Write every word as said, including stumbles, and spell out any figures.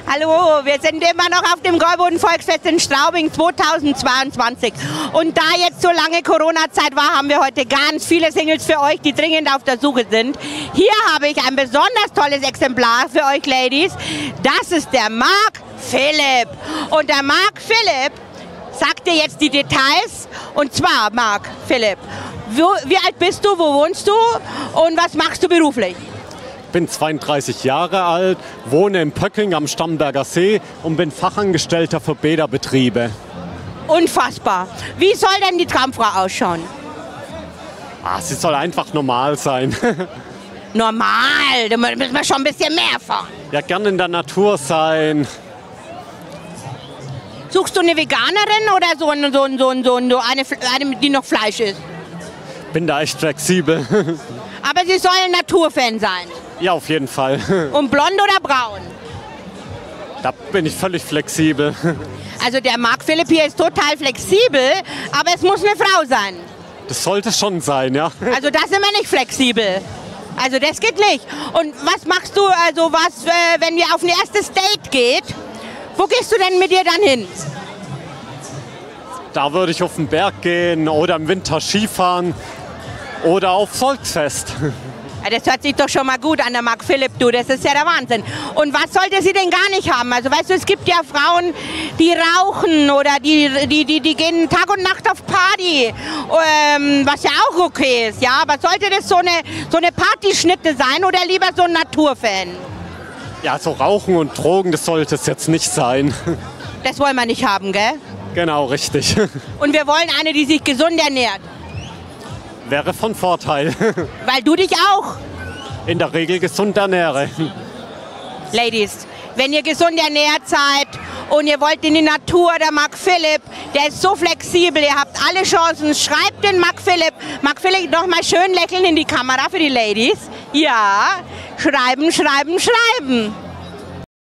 Hallo, wir sind immer noch auf dem Gäuboden-Volksfest in Straubing zweitausendzweiundzwanzig. Und da jetzt so lange Corona-Zeit war, haben wir heute ganz viele Singles für euch, die dringend auf der Suche sind. Hier habe ich ein besonders tolles Exemplar für euch Ladies. Das ist der Mark Philipp. Und der Mark Philipp sagt dir jetzt die Details. Und zwar, Mark Philipp, wo, wie alt bist du, wo wohnst du und was machst du beruflich? Ich bin zweiunddreißig Jahre alt, wohne in Pöcking am Starnberger See und bin Fachangestellter für Bäderbetriebe. Unfassbar. Wie soll denn die Traumfrau ausschauen? Ah, sie soll einfach normal sein. Normal? Da müssen wir schon ein bisschen mehr fahren. Ja, gerne in der Natur sein. Suchst du eine Veganerin oder so, eine, so, so, so eine, eine, die noch Fleisch isst? Bin da echt flexibel. Aber sie soll ein Naturfan sein. Ja, auf jeden Fall. Und blond oder braun? Da bin ich völlig flexibel. Also der Mark Philipp hier ist total flexibel, aber es muss eine Frau sein. Das sollte schon sein, ja. Also da sind wir nicht flexibel. Also das geht nicht. Und was machst du, also was, äh, wenn ihr auf ein erstes Date geht, wo gehst du denn mit ihr dann hin? Da würde ich auf den Berg gehen oder im Winter Skifahren oder auf Volksfest. Ja, das hört sich doch schon mal gut an, der Mark Philipp, du, das ist ja der Wahnsinn. Und was sollte sie denn gar nicht haben? Also weißt du, es gibt ja Frauen, die rauchen oder die, die, die, die gehen Tag und Nacht auf Party, ähm, was ja auch okay ist, ja. Aber sollte das so eine, so eine Partyschnitte sein oder lieber so ein Naturfan? Ja, so Rauchen und Drogen, das sollte es jetzt nicht sein. Das wollen wir nicht haben, gell? Genau, richtig. Und wir wollen eine, die sich gesund ernährt. Wäre von Vorteil. Weil du dich auch in der Regel gesund ernähre. Ladies, wenn ihr gesund ernährt seid und ihr wollt in die Natur, der Mark Philipp, der ist so flexibel, ihr habt alle Chancen, schreibt den Mark Philipp. Mark Philipp, noch mal schön lächeln in die Kamera für die Ladies. Ja, schreiben, schreiben, schreiben.